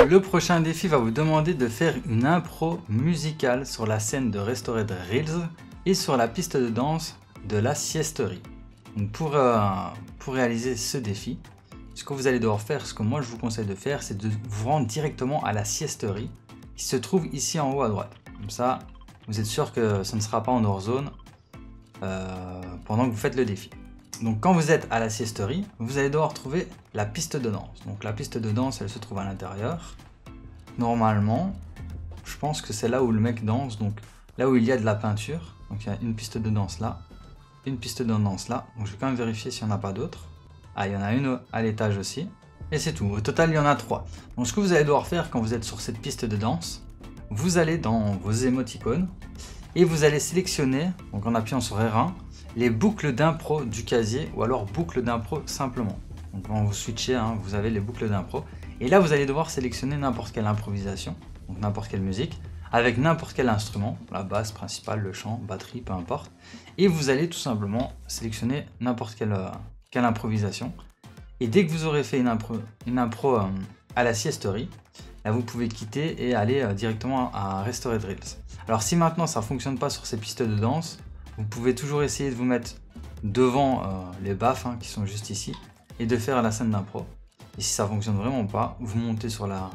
Le prochain défi va vous demander de faire une impro musicale sur la scène de Restored Reels et sur la piste de danse de la siesterie. Donc pour réaliser ce défi, ce que vous allez devoir faire, ce que moi je vous conseille de faire, c'est de vous rendre directement à la siesterie qui se trouve ici en haut à droite. Comme ça, vous êtes sûr que ce ne sera pas en hors zone pendant que vous faites le défi. Donc quand vous êtes à la siesterie, vous allez devoir trouver la piste de danse. Donc la piste de danse, elle se trouve à l'intérieur. Normalement, je pense que c'est là où le mec danse, donc là où il y a de la peinture. Donc il y a une piste de danse là, une piste de danse là. Donc je vais quand même vérifier s'il n'y en a pas d'autres. Ah, il y en a une à l'étage aussi. Et c'est tout. Au total, il y en a 3. Donc ce que vous allez devoir faire quand vous êtes sur cette piste de danse, vous allez dans vos émoticônes et vous allez sélectionner, donc en appuyant sur R1, les boucles d'impro du casier ou alors boucles d'impro simplement. Donc quand vous switchez, hein, vous avez les boucles d'impro. Et là, vous allez devoir sélectionner n'importe quelle improvisation, donc n'importe quelle musique, avec n'importe quel instrument, la basse principale, le chant, batterie, peu importe. Et vous allez tout simplement sélectionner n'importe quelle improvisation. Et dès que vous aurez fait une impro à la siesterie, là vous pouvez quitter et aller directement à Restored Reels. Alors si maintenant ça ne fonctionne pas sur ces pistes de danse, vous pouvez toujours essayer de vous mettre devant les baffes qui sont juste ici et de faire la scène d'impro. Et si ça ne fonctionne vraiment pas, vous montez sur la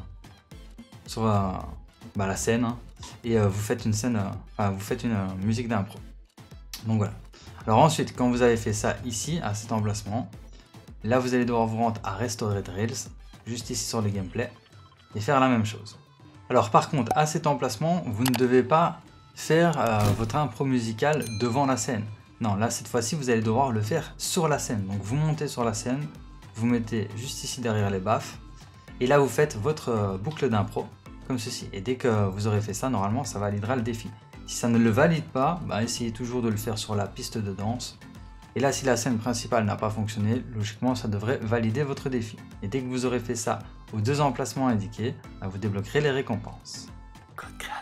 scène et vous faites une musique d'impro. Donc voilà. Alors ensuite, quand vous avez fait ça ici, à cet emplacement, là vous allez devoir vous rendre à Restored Reels, juste ici sur le gameplay, et faire la même chose. Alors par contre, à cet emplacement, vous ne devez pas faire votre impro musicale devant la scène. Non, là cette fois-ci, vous allez devoir le faire sur la scène. Donc vous montez sur la scène, vous mettez juste ici derrière les baffes, et là vous faites votre boucle d'impro, comme ceci. Et dès que vous aurez fait ça, normalement, ça validera le défi. Si ça ne le valide pas, essayez toujours de le faire sur la piste de danse. Et là, si la scène principale n'a pas fonctionné, logiquement, ça devrait valider votre défi. Et dès que vous aurez fait ça aux 2 emplacements indiqués, vous débloquerez les récompenses. Code créateur.